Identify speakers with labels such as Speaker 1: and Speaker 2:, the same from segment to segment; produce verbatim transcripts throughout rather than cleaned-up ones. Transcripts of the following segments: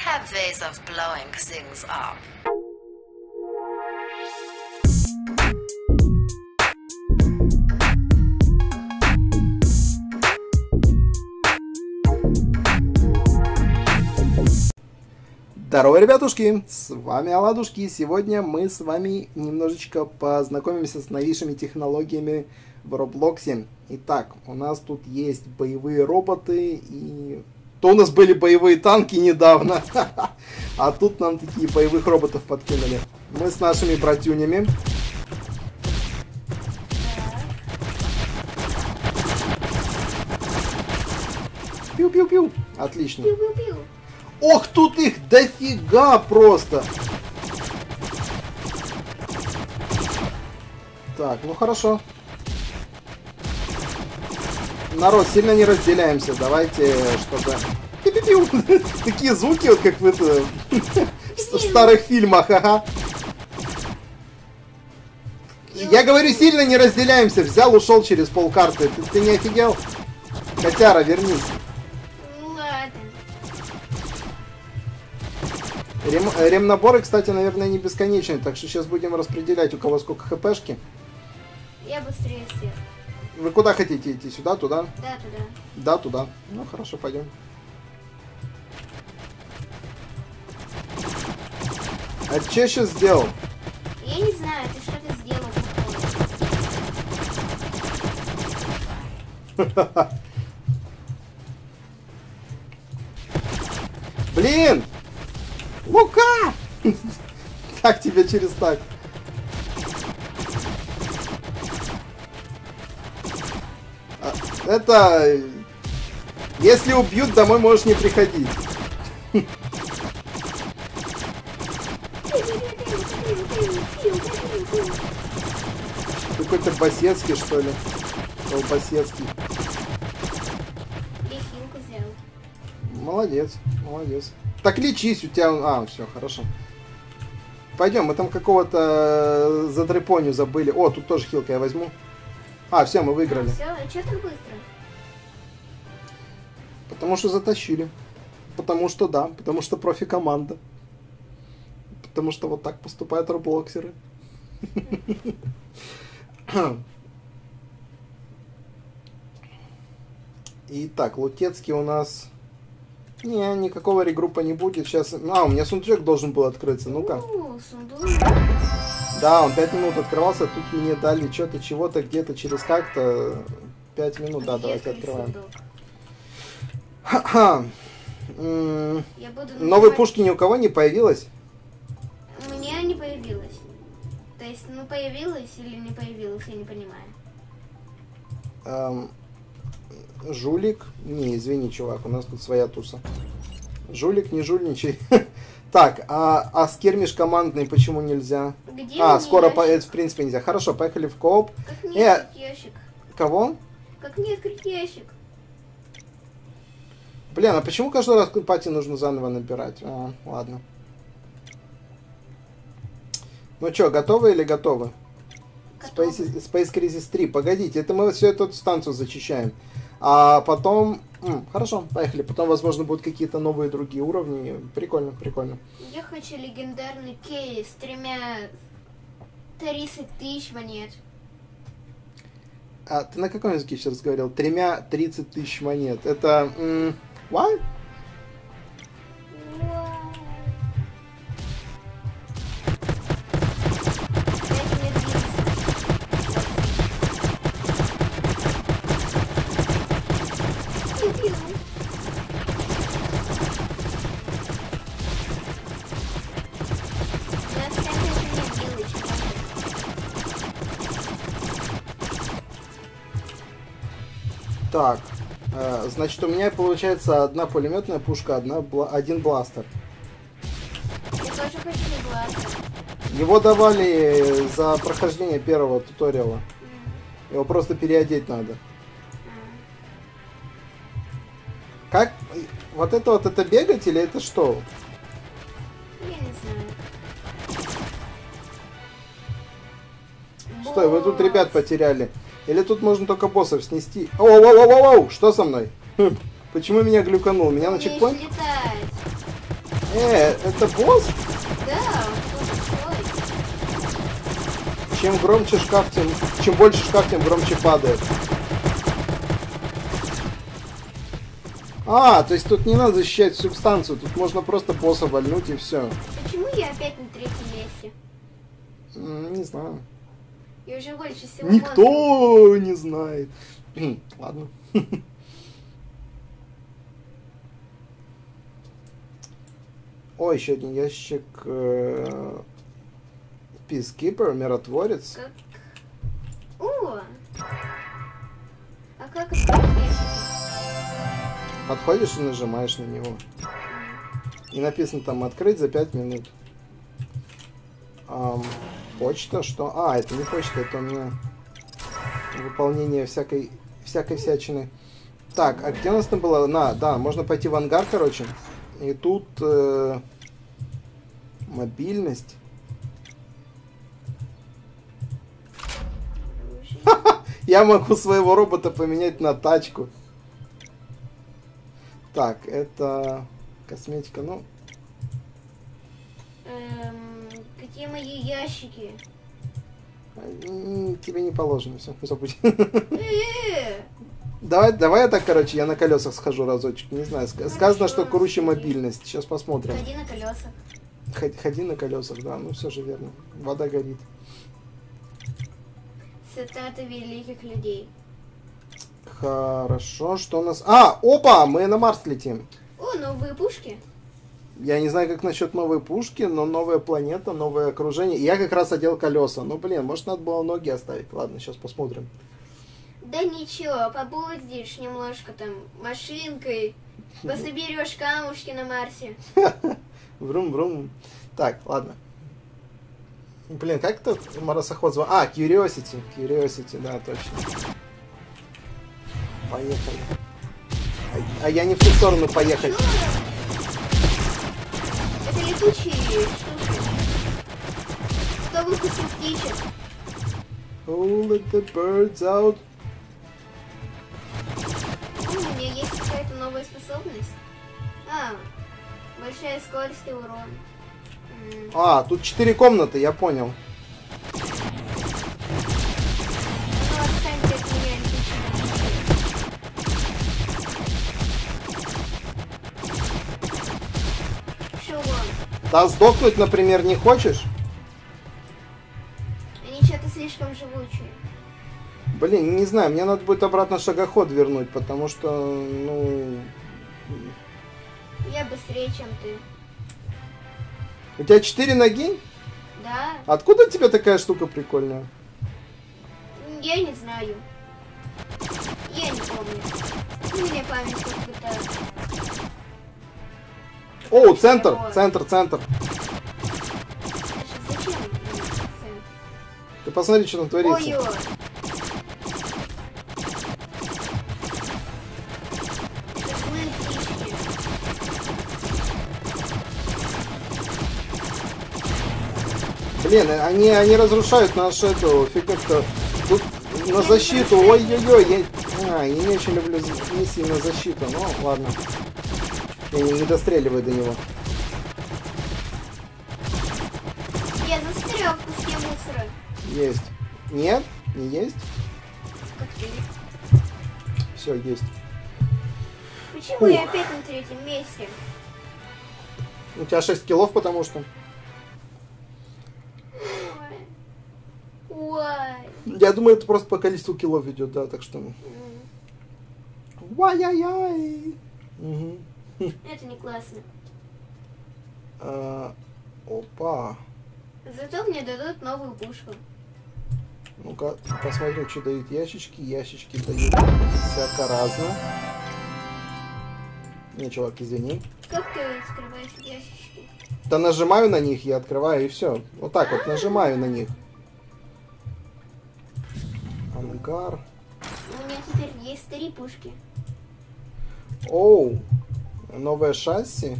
Speaker 1: have ways of blowing things up.
Speaker 2: Здорово, ребятушки! С вами Оладушки, и сегодня мы с вами немножечко познакомимся с новейшими технологиями в Роблоксе. Итак, у нас тут есть боевые роботы, и то у нас были боевые танки недавно, а тут нам такие боевых роботов подкинули. Мы с нашими братюнями. Пиу-пиу-пиу! Отлично.
Speaker 3: Пиу-пиу-пиу.
Speaker 2: Ох, тут их дофига просто! Так, ну хорошо. Народ, сильно не разделяемся. Давайте, чтобы... Пиу-пиу-пиу. Такие звуки, вот как в, это... в старых фильмах, ага. Я говорю, сильно не разделяемся. Взял, ушел через полкарты. Ты, ты не офигел? Котяра, вернись. Рем, ремнаборы, кстати, наверное, не бесконечные, так что сейчас будем распределять, у кого сколько хпшки.
Speaker 3: Я быстрее всех.
Speaker 2: Вы куда хотите идти? Сюда, туда?
Speaker 3: Да, туда.
Speaker 2: Да, туда. Ну, хорошо, пойдем. А что я сейчас сделал?
Speaker 3: Я не знаю, ты что-то сделал.
Speaker 2: Блин! Лука! Как тебе через так? Это... Если убьют, домой можешь не приходить. Какой-то Басецкий, что ли? Басецкий.
Speaker 3: Я хилку сделал.
Speaker 2: Молодец, молодец. Так лечись, у тебя... А, все, хорошо. Пойдем, мы там какого-то задрепоню забыли. О, тут тоже хилка я возьму. А, все, мы выиграли.
Speaker 3: А, все, а что так быстро?
Speaker 2: Потому что затащили. Потому что да, потому что профи-команда. Потому что вот так поступают роблоксеры. Итак, Лутецкий у нас... Не, никакого регруппа не будет. Сейчас... А, у меня сундучок должен был открыться. Ну-ка. Да, он пять минут открывался. Тут мне дали что-то, чего-то, где-то, через как-то. пять минут, да, давайте открываем. Ха-ха. Новой пушки ни у кого не появилось?
Speaker 3: У меня не появилось. То есть, ну, появилось или не появилось, я не понимаю.
Speaker 2: Эм... Жулик? Не, извини, чувак, у нас тут своя туса. Жулик, не жульничай. Так, а, а скирмиш командный почему нельзя?
Speaker 3: Где
Speaker 2: а, скоро, по, это, в принципе, нельзя. Хорошо, поехали в кооп.
Speaker 3: Как не
Speaker 2: э,
Speaker 3: открыть ящик?
Speaker 2: Кого?
Speaker 3: Как не открыть ящик?
Speaker 2: Блин, а почему каждый раз пати нужно заново набирать? А, ладно. Ну что, готовы или готовы? Space, Space Crisis три. Погодите, это мы все эту станцию зачищаем. А потом... М, хорошо, поехали. Потом, возможно, будут какие-то новые другие уровни. Прикольно, прикольно.
Speaker 3: Я хочу легендарный кейс с тремя... тридцать тысяч монет.
Speaker 2: А ты на каком языке сейчас говорил? Тремя тридцать тысяч монет. Это... М, what? Так, э, значит, у меня получается одна пулеметная пушка, одна бла один бластер.
Speaker 3: Я тоже хочу бластер.
Speaker 2: Его давали за прохождение первого туториала. Mm. Его просто переодеть надо. Mm. Как? Вот это вот это бегать или это что?
Speaker 3: Я не знаю.
Speaker 2: Стой, вы тут ребят потеряли. Или тут можно только боссов снести? Оу-оу-оу-оу! Что со мной? Хм. Почему меня глюканул? Меня на чекпоинт? Э, это босс?
Speaker 3: Да, он такой.
Speaker 2: Чем громче шкаф, тем... Чем больше шкаф, тем громче падает. А, то есть тут не надо защищать субстанцию, тут можно просто босса вальнуть и все.
Speaker 3: Почему я опять на третьем месте?
Speaker 2: Не знаю.
Speaker 3: Я уже больше всего
Speaker 2: Никто не знает. Ладно. О, еще один ящик. Peacekeeper, миротворец.
Speaker 3: Как... О! А как это?
Speaker 2: Подходишь и нажимаешь на него. И написано там открыть за пять минут. Ам, почта, что? А, это не почта, это у меня выполнение всякой, всякой всячины. Так, а где у нас там было? На, да, можно пойти в ангар, короче. И тут э, мобильность. Я могу своего робота поменять на тачку. Так, это косметика, ну.
Speaker 3: Эм, где мои ящики?
Speaker 2: Тебе не положено, все, забудь.
Speaker 3: Э-э-э!
Speaker 2: Давай, давай я так, короче, я на колесах схожу разочек. Не знаю, ска- сказано, что
Speaker 3: Хорошо.
Speaker 2: круче мобильность. Сейчас посмотрим.
Speaker 3: Ходи на колесах.
Speaker 2: Ходи, ходи на колесах, да, ну все же верно. Вода горит.
Speaker 3: Цитаты великих людей.
Speaker 2: Хорошо, что у нас... А, опа, мы на Марс летим.
Speaker 3: О, новые пушки.
Speaker 2: Я не знаю, как насчет новой пушки, но новая планета, новое окружение. Я как раз одел колеса. Ну, блин, может, надо было ноги оставить. Ладно, сейчас посмотрим.
Speaker 3: Да ничего, побудешь немножко там машинкой, пособерешь камушки на Марсе.
Speaker 2: Врум-врум. Так, ладно. Блин, как это марсоход звал? А, Curiosity. Curiosity, да, точно. Поехали. А, а я не в ту сторону поехать.
Speaker 3: Это летучие штуки. Кто выпустил птичек?
Speaker 2: Oh, let the birds out.
Speaker 3: О, у меня есть какая-то новая способность. А, большая скорость и урон. М,
Speaker 2: А, тут четыре комнаты, я понял.
Speaker 3: Ну, отстаньте от меня, летучие. Шо вон?
Speaker 2: Да сдохнуть, например, не хочешь?
Speaker 3: Они что-то слишком живучие.
Speaker 2: Блин, не знаю, мне надо будет обратно шагоход вернуть, потому что, ну...
Speaker 3: Я быстрее, чем ты.
Speaker 2: У тебя четыре ноги?
Speaker 3: Да?
Speaker 2: Откуда у тебя такая штука прикольная?
Speaker 3: Я не знаю. Я не помню. У меня память как будто...
Speaker 2: О, центр, центр, центр.
Speaker 3: Значит, зачем мне центр?
Speaker 2: Ты посмотри, что там творится.
Speaker 3: Ой-ой. Это злые птички.
Speaker 2: Блин, они, они разрушают нашу эту фигню-то. Тут на защиту, ой-ой-ой, я... А, я не очень люблю миссии на защиту, ну ладно. Я не, не достреливаю до него.
Speaker 3: Я застрял в куске мусора.
Speaker 2: Есть. Нет? Не есть?
Speaker 3: Как ты?
Speaker 2: Все, есть.
Speaker 3: Почему я
Speaker 2: Ух.
Speaker 3: опять на третьем месте?
Speaker 2: У тебя шесть киллов, потому что...
Speaker 3: Ой. Ой.
Speaker 2: Я думаю, это просто по количеству киллов идет, да, так что...
Speaker 3: М,
Speaker 2: Вай-яй-яй! Угу.
Speaker 3: Это не классно.
Speaker 2: А, опа.
Speaker 3: Зато мне дадут новую пушку.
Speaker 2: Ну-ка, посмотрим, что дают ящички. Ящички дают всяко разно. Не, чувак, извини.
Speaker 3: Как ты открываешь ящички?
Speaker 2: Да нажимаю на них, я открываю, и все. Вот так вот, нажимаю на них. Ангар.
Speaker 3: У меня теперь есть три пушки.
Speaker 2: Оу. Новое шасси.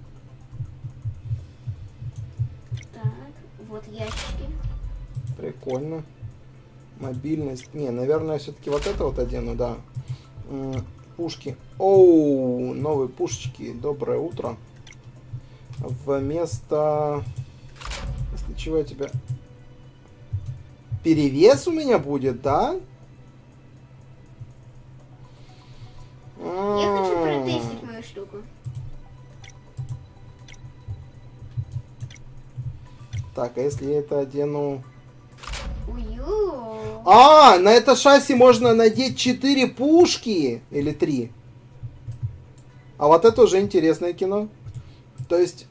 Speaker 3: Так, вот ящички.
Speaker 2: Прикольно. Мобильность. Не, наверное, все-таки вот это вот одену, да. М, Пушки. Оу, новые пушечки. Доброе утро. Вместо... Вместо чего я тебя... Перевес у меня будет, да?
Speaker 3: Я хочу протестить мою штуку.
Speaker 2: Так, а если я это одену...
Speaker 3: Ую.
Speaker 2: А, на это шасси можно надеть четыре пушки. Или три. А вот это уже интересное кино. То есть...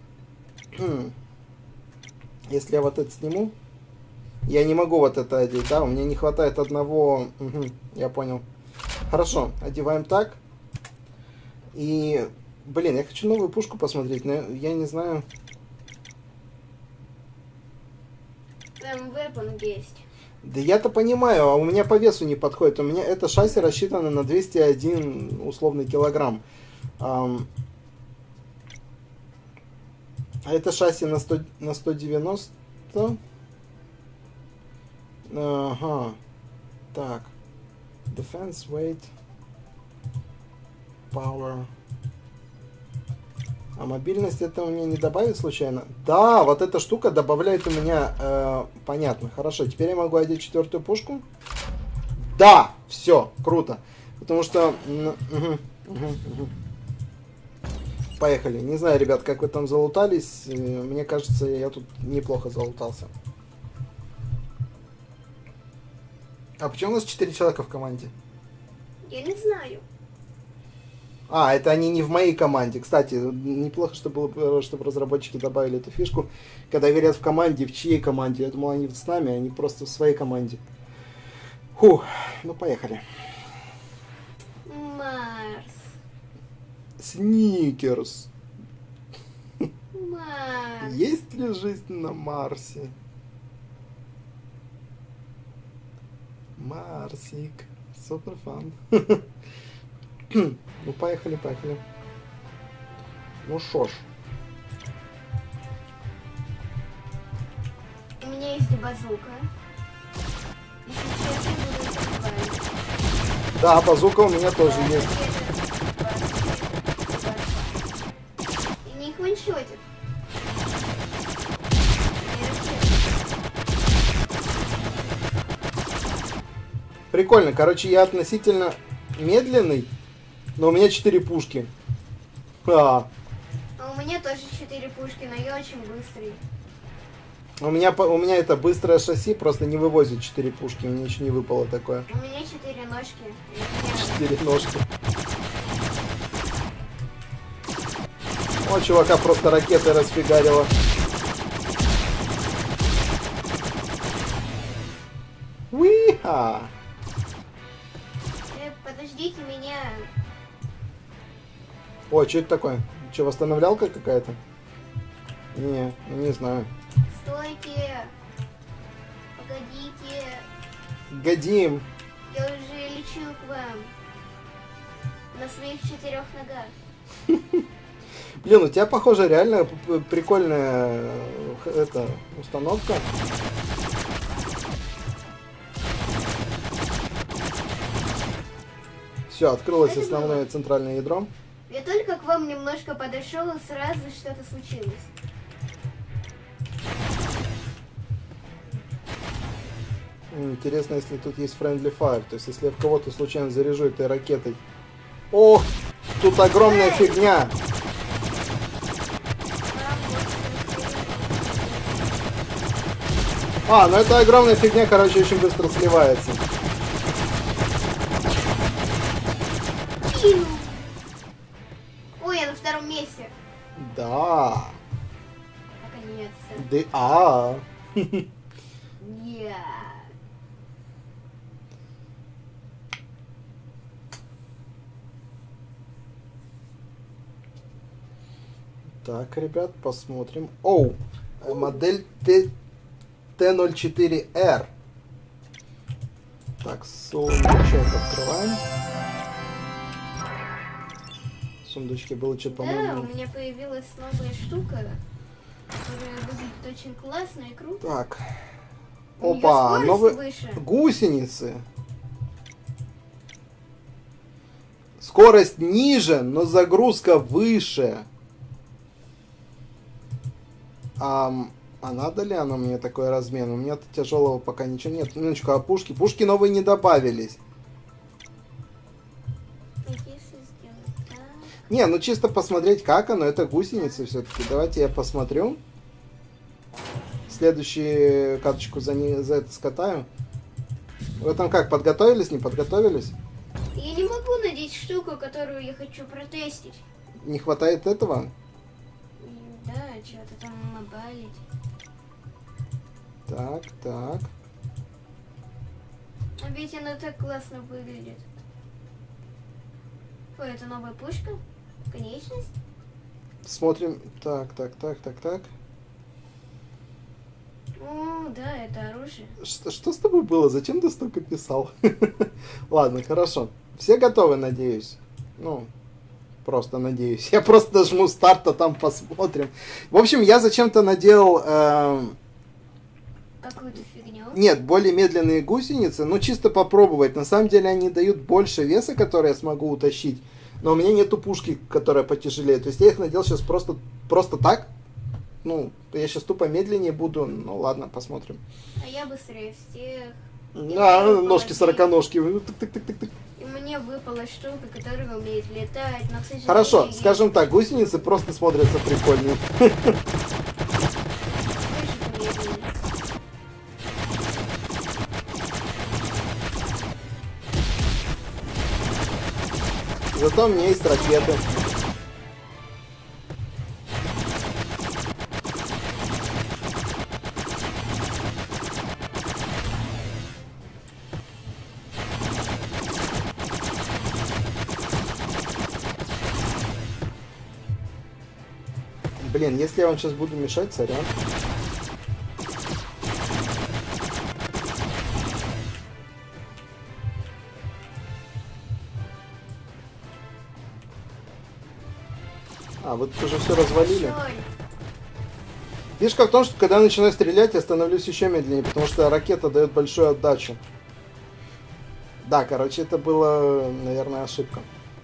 Speaker 2: Если я вот это сниму... Я не могу вот это одеть, да? У меня не хватает одного... Угу, я понял. Хорошо, одеваем так. И... Блин, я хочу новую пушку посмотреть, но я не знаю...
Speaker 3: Там вепон есть.
Speaker 2: Да я-то понимаю, а у меня по весу не подходит. У меня это шасси рассчитано на двести один условный килограмм. Ам... А это шасси на, сто, на сто девяносто. Ага. Так. Defense, weight, power. А мобильность это у меня не добавит случайно? Да, вот эта штука добавляет у меня... Э, понятно, хорошо. Теперь я могу одеть четвертую пушку? Да! Все, круто. Потому что... Угу, угу, угу. Поехали. Не знаю, ребят, как вы там залутались. Мне кажется, я тут неплохо залутался. А почему у нас четыре человека в команде?
Speaker 3: Я не знаю.
Speaker 2: А, это они не в моей команде. Кстати, неплохо, чтобы, было, чтобы разработчики добавили эту фишку. Когда говорят в команде, в чьей команде? Я думал, они с нами, а они просто в своей команде. Фух, ну поехали.
Speaker 3: Марс.
Speaker 2: Сникерс.
Speaker 3: Марс.
Speaker 2: Есть ли жизнь на Марсе? Марсик. Супер фан. Ну, поехали, поехали. Ну, шо ж.
Speaker 3: У меня есть базука. Если честно, буду забывать.
Speaker 2: Да, базука у меня тоже есть.
Speaker 3: И не их ваншотит.
Speaker 2: Прикольно. Короче, я относительно медленный, но у меня четыре пушки. А.
Speaker 3: А у меня тоже четыре пушки, но я очень быстрый.
Speaker 2: У меня, у меня это быстрое шасси, просто не вывозит четыре пушки. Мне еще не выпало такое.
Speaker 3: У меня четыре ножки.
Speaker 2: четыре ножки. О, чувака просто ракеты расфигарило. Уиха!
Speaker 3: Э, подождите меня.
Speaker 2: О, что это такое? Что, восстановлялка какая-то? Не, не знаю.
Speaker 3: Стойте. Погодите.
Speaker 2: Годим.
Speaker 3: Я уже лечу к вам. На своих четырех ногах.
Speaker 2: Блин, у тебя, похоже, реально прикольная эта установка. Все, открылось
Speaker 3: Это
Speaker 2: основное
Speaker 3: было.
Speaker 2: центральное ядро.
Speaker 3: Я только к вам немножко подошел, и сразу что-то случилось.
Speaker 2: Интересно, если тут есть friendly fire. То есть, если я в кого-то случайно заряжу этой ракетой. Ох, тут огромная фигня. А, ну эта огромная фигня, короче, очень быстро сливается.
Speaker 3: Пиу. Ой, я на втором месте.
Speaker 2: Да.
Speaker 3: Наконец-то.
Speaker 2: Да. А.
Speaker 3: Я.
Speaker 2: Так, ребят, посмотрим. Оу, модель Т ноль четыре эр. Так, сундучок открываем. В сундучке было что-то,
Speaker 3: Да, у
Speaker 2: по-моему.
Speaker 3: меня появилась новая штука, которая выглядит очень классно и круто.
Speaker 2: Так.
Speaker 3: У неё
Speaker 2: Опа,
Speaker 3: скорость
Speaker 2: новые
Speaker 3: выше.
Speaker 2: гусеницы. Скорость ниже, но загрузка выше. Ам, а надо ли оно мне такой размен? У меня-то тяжелого пока ничего нет. Минуточку, а пушки? Пушки новые не добавились.
Speaker 3: Если сделать так...
Speaker 2: Не, ну чисто посмотреть, как оно. Это гусеницы все-таки. Давайте я посмотрю. Следующую карточку за, не, за это скатаю. Вы там как, подготовились, не подготовились?
Speaker 3: Я не могу надеть штуку, которую я хочу протестить.
Speaker 2: Не хватает этого?
Speaker 3: М, Да, что-то там набалить.
Speaker 2: Так, так.
Speaker 3: А ведь она так классно выглядит. Ой, это новая пушка? Конечность?
Speaker 2: Смотрим. Так, так, так, так, так.
Speaker 3: О, да, это оружие.
Speaker 2: Что, что с тобой было? Зачем ты столько писал? Ладно, хорошо. Все готовы, надеюсь? Ну, просто надеюсь. Я просто нажму старт, а там посмотрим. В общем, я зачем-то надел... эм,
Speaker 3: Какую-то фигню.
Speaker 2: Нет, более медленные гусеницы, ну чисто попробовать. На самом деле они дают больше веса, который я смогу утащить. Но у меня нету пушки, которая потяжелее. То есть я их надел сейчас просто, просто так. Ну, я сейчас тупо медленнее буду. Ну ладно, посмотрим.
Speaker 3: А я быстрее всех.
Speaker 2: А, ножки сороконожки. Тык-тык-тык-тык.
Speaker 3: И мне выпала штука, которая умеет летать, но, к сожалению...
Speaker 2: Хорошо,
Speaker 3: ей
Speaker 2: скажем так, гусеницы просто смотрятся прикольнее.
Speaker 3: больше медленнее.
Speaker 2: Зато у меня есть ракеты. Блин, если я вам сейчас буду мешать, сорян. А, вы тут уже все развалили.
Speaker 3: Жаль.
Speaker 2: Фишка в том, что когда я начинаю стрелять, я становлюсь еще медленнее, потому что ракета дает большую отдачу. Да, короче, это была, наверное, ошибка.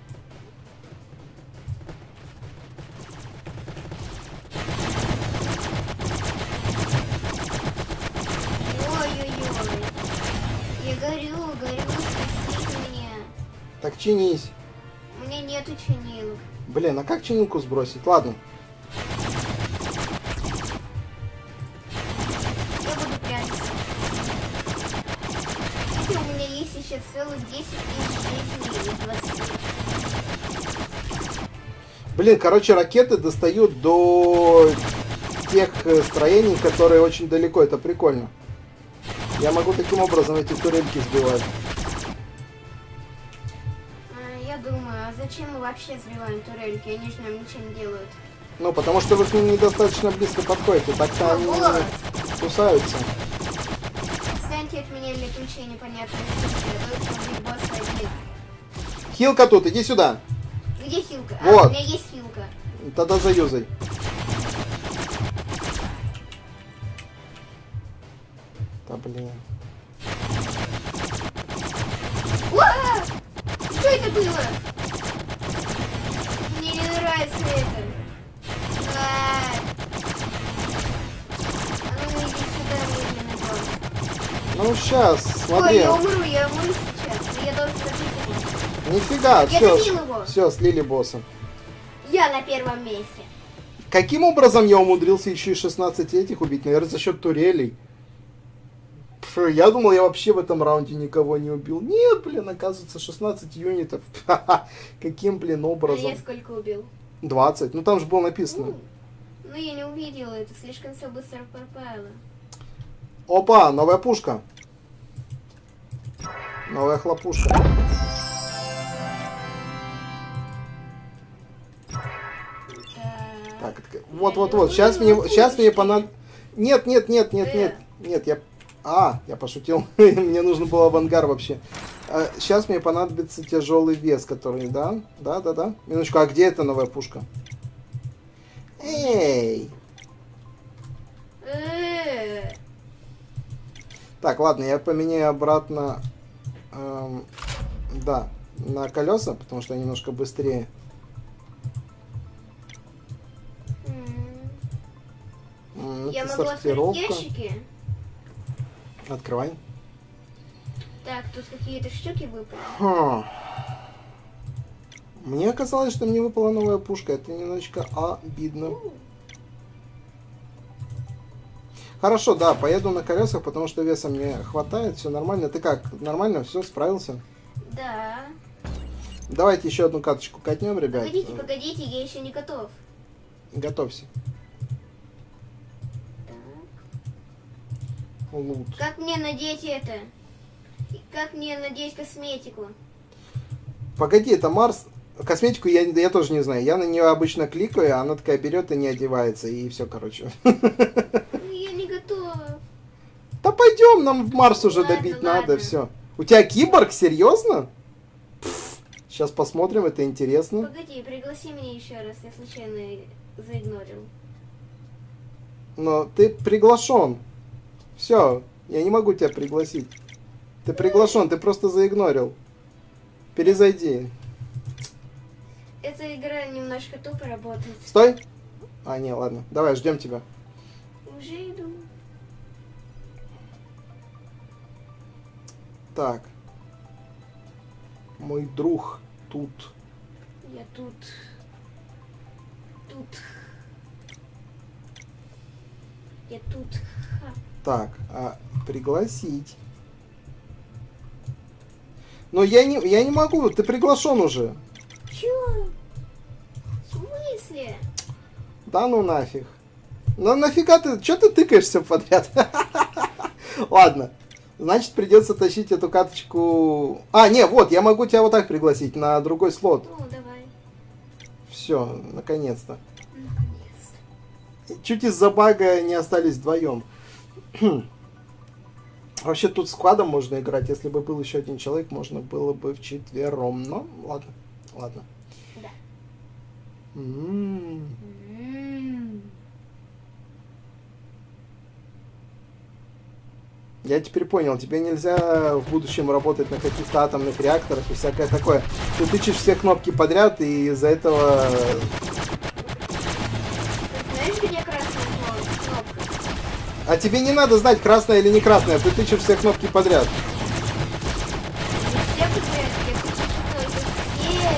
Speaker 3: Ой-ой-ой. Я горю, горю, спасите меня.
Speaker 2: Так чинись.
Speaker 3: У меня нету чинилок.
Speaker 2: Блин, а как чинилку сбросить? Ладно.
Speaker 3: Я буду прятаться. Хотя у меня есть еще целых десять тысяч жизней из двадцати.
Speaker 2: Блин, короче, ракеты достают до тех э, строений, которые очень далеко. Это прикольно. Я могу таким образом эти турельки сбивать.
Speaker 3: А, я думаю, а зачем мы вообще сбиваем турельки? Они же нам ничего не делают.
Speaker 2: Ну, потому что вы к ним недостаточно близко подходите. Так-то они
Speaker 3: Вот.
Speaker 2: кусаются.
Speaker 3: Отстаньте от меня, летучие непонятные штуки. Я должен убить босса один.
Speaker 2: Хилка тут, иди сюда.
Speaker 3: Где хилка? А,
Speaker 2: Вот.
Speaker 3: у меня есть хилка.
Speaker 2: Тогда заюзай. Да блин.
Speaker 3: Уа! Что это было? Мне не нравится это. А, а ну иди сюда, медленный босс.
Speaker 2: Ну, сейчас,
Speaker 3: Ой,
Speaker 2: смотри.
Speaker 3: я умру, я умру сейчас. Но я должен добить его.
Speaker 2: Нифига,
Speaker 3: Я
Speaker 2: все,
Speaker 3: добил его.
Speaker 2: все, слили босса.
Speaker 3: Я на первом месте.
Speaker 2: Каким образом я умудрился еще и шестнадцать этих убить? Наверное, за счет турелей. Фу, я думал, я вообще в этом раунде никого не убил. Нет, блин, оказывается, шестнадцать юнитов. Ха-ха. Каким, блин,
Speaker 3: А
Speaker 2: образом?
Speaker 3: я сколько убил?
Speaker 2: двадцать. Ну, там же было написано.
Speaker 3: Ну, ну, я не увидела это, слишком все быстро пропало.
Speaker 2: Опа, новая пушка. Новая хлопушка. Так, это- вот, вот, вот. Сейчас мне, сейчас мне понадобится. Нет, нет, нет, нет, нет, нет, я. А, я пошутил. Мне нужно было в ангар вообще. Сейчас мне понадобится тяжелый вес, который, да, да, да, да. Минуточку, а где эта новая пушка? Эй!
Speaker 3: Э,
Speaker 2: Так, ладно, я поменяю обратно, эм, да, на колеса, потому что они немножко быстрее.
Speaker 3: м, Я могу открыть
Speaker 2: сортировка.
Speaker 3: ящики.
Speaker 2: Открывай.
Speaker 3: Так, тут какие-то штуки выпали.
Speaker 2: Хм. Мне казалось, что мне выпала новая пушка. Это немножечко обидно. Хорошо, да, поеду на колесах, потому что веса мне хватает, все нормально. Ты как, нормально, все, справился?
Speaker 3: Да.
Speaker 2: Давайте еще одну каточку катнем, ребят.
Speaker 3: Погодите, погодите, я еще не готов.
Speaker 2: Готовься.
Speaker 3: Так.
Speaker 2: Лут.
Speaker 3: Как мне надеть это? Как мне надеть косметику?
Speaker 2: Погоди, это Марс. Косметику я, я тоже не знаю. Я на нее обычно кликаю, а она такая берет и не одевается, и все, короче.
Speaker 3: Я не готова.
Speaker 2: Да пойдем, нам в Марс уже
Speaker 3: Ладно,
Speaker 2: добить
Speaker 3: ладно.
Speaker 2: надо, все. У тебя киборг, серьезно? Сейчас посмотрим, это интересно.
Speaker 3: Погоди, пригласи меня еще раз, я случайно заигнорил.
Speaker 2: Но ты приглашен. Все, я не могу тебя пригласить. Ты приглашен, ты просто заигнорил. Перезайди.
Speaker 3: Эта игра немножко тупо работает.
Speaker 2: Стой. А, не, ладно. Давай, ждем тебя.
Speaker 3: Уже иду.
Speaker 2: Так. Мой друг тут.
Speaker 3: Я тут. Тут. Я тут. Ха.
Speaker 2: Так, а пригласить. Но я не, я не могу, ты приглашен уже.
Speaker 3: Чё? В смысле?
Speaker 2: Да ну нафиг. Ну нафига ты, что ты тыкаешься подряд? Ладно. Значит, придется тащить эту карточку... А, не, вот, я могу тебя вот так пригласить на другой слот.
Speaker 3: Ну, давай.
Speaker 2: Все, наконец-то.
Speaker 3: Наконец-то.
Speaker 2: Чуть из-за бага не остались вдвоем. Вообще тут складом можно играть. Если бы был еще один человек, можно было бы вчетвером. Но ладно, ладно.
Speaker 3: Да.
Speaker 2: М-м.
Speaker 3: М.
Speaker 2: Я теперь понял, тебе нельзя в будущем работать на каких-то атомных реакторах и всякое такое. Ты тычешь все кнопки подряд, и из-за этого...
Speaker 3: Ты знаешь, где красная кнопка?
Speaker 2: А тебе не надо знать, красная или не красная, ты тычешь все кнопки подряд.
Speaker 3: Не все подряд, я хочу только все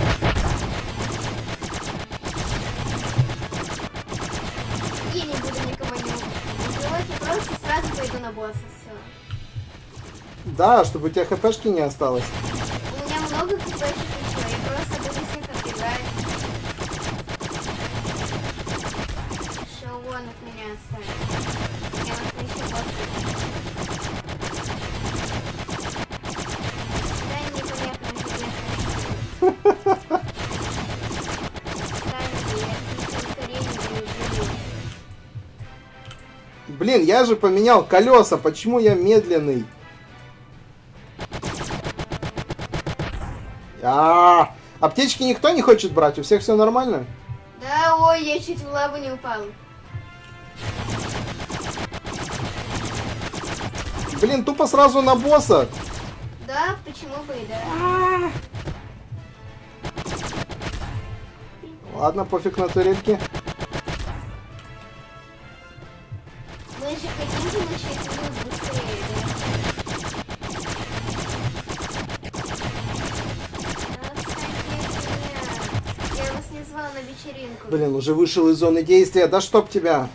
Speaker 3: подряд. Я не буду никого не убивать, я просто сразу пойду на босса, все.
Speaker 2: Да, чтобы у тебя хпшки не осталось.
Speaker 3: У меня много хпшек еще, я просто буду всех отбегать. Что вон от меня оставит. Я вот еще босса. Да, непонятно, где я.
Speaker 2: Блин, я же поменял колеса, почему я медленный? А, аптечки никто не хочет брать, у всех все нормально?
Speaker 3: Да, ой, я чуть в лаву не упал.
Speaker 2: Блин, тупо сразу на босса.
Speaker 3: Да, почему бы и да.
Speaker 2: Ладно, пофиг на турельке.
Speaker 3: Мы же хотим получить лут быстрее, да? Отстаньте от меня. Я вас не звала на вечеринку.
Speaker 2: Блин, уже вышел из зоны действия, да чтоб тебя.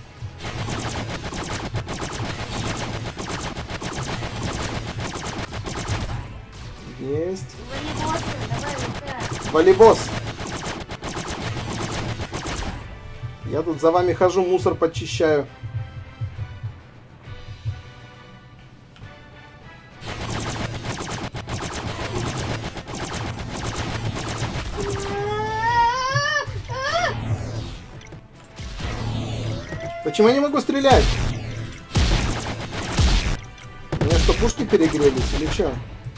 Speaker 2: Есть.
Speaker 3: Волейбол, давай, ну-ка.
Speaker 2: Волейбос. Я тут за вами хожу, мусор подчищаю. Почему я не могу стрелять? У меня что, пушки перегрелись или что?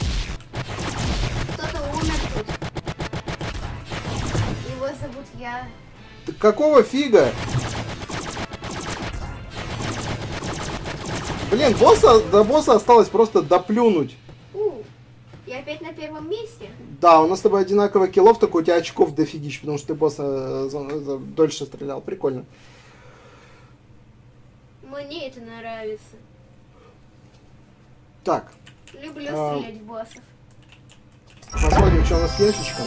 Speaker 3: Кто-то умер тут. Его зовут я.
Speaker 2: Так какого фига? Блин, босса, до босса осталось просто доплюнуть.
Speaker 3: У, я опять на первом месте.
Speaker 2: Да, у нас с тобой одинаково киллов, только у тебя очков дофигищ, потому что ты босса э, за- за- дольше стрелял. Прикольно.
Speaker 3: Ты знаешь, где красная кнопка? Да, почему бы и да.
Speaker 2: Почему я не могу стрелять?
Speaker 3: Мне это нравится.
Speaker 2: Так,
Speaker 3: Люблю
Speaker 2: А.
Speaker 3: стрелять в боссов.
Speaker 2: посмотрим, что у нас с ящичком.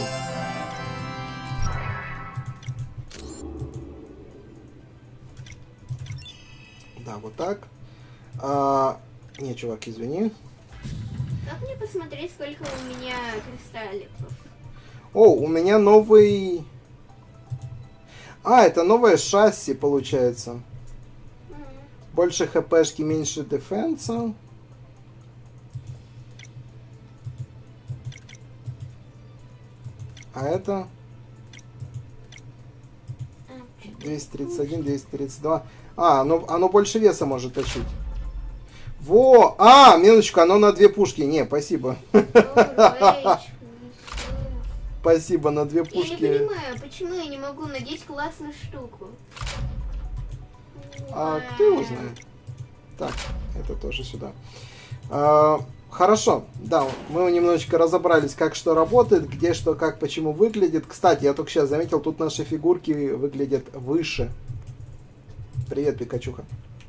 Speaker 2: Да, вот так. А, не, чувак, извини.
Speaker 3: Как мне посмотреть, сколько у меня кристалликов?
Speaker 2: О, у меня новый... А, это новое шасси, получается.
Speaker 3: М.
Speaker 2: Больше хпшки, меньше дефенса. А это
Speaker 3: А,
Speaker 2: двести тридцать один, двести тридцать два. А, оно, оно больше веса может тащить. Во! А, минуточку, оно на две пушки. Не, спасибо.
Speaker 3: Ой,
Speaker 2: Спасибо, на две
Speaker 3: Я не
Speaker 2: пушки.
Speaker 3: понимаю, почему я не могу надеть классную штуку.
Speaker 2: А кто его знает? Так, это тоже сюда. А, хорошо, да, мы немножечко разобрались, как что работает, где что, как, почему выглядит. Кстати, я только сейчас заметил, тут наши фигурки выглядят выше. Привет, Пикачуха.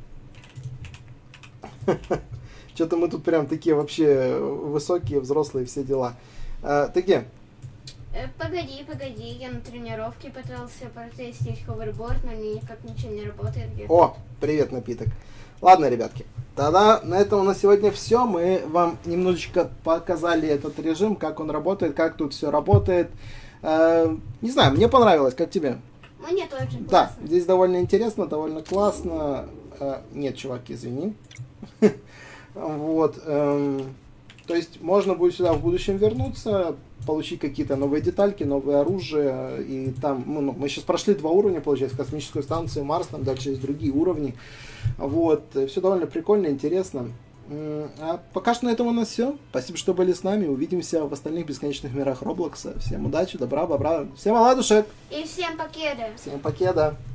Speaker 2: Что-то мы тут прям такие вообще высокие, взрослые, все дела. А, ты где?
Speaker 3: Э, Погоди, погоди, я на тренировке пытался протестить ховерборд, но никак ничего не работает. где-то.
Speaker 2: О, привет, напиток. Ладно, ребятки, тогда на этом у нас сегодня все. Мы вам немножечко показали этот режим, как он работает, как тут все работает. Э, не знаю, мне понравилось, как тебе?
Speaker 3: Мне тоже
Speaker 2: Да,
Speaker 3: классно.
Speaker 2: здесь довольно интересно, довольно классно. Э, нет, чувак, извини. Вот. эм, То есть можно будет сюда в будущем вернуться, получить какие-то новые детальки, новое оружие. И там, ну, ну, мы сейчас прошли два уровня, получается, космическую станцию Марс, там дальше есть другие уровни. Вот. Все довольно прикольно, интересно. М, А пока что на этом у нас все. Спасибо, что были с нами. Увидимся в остальных бесконечных мирах Роблокса. Всем удачи, добра, бобра. Всем оладушек.
Speaker 3: И всем покеда.
Speaker 2: Всем покеда.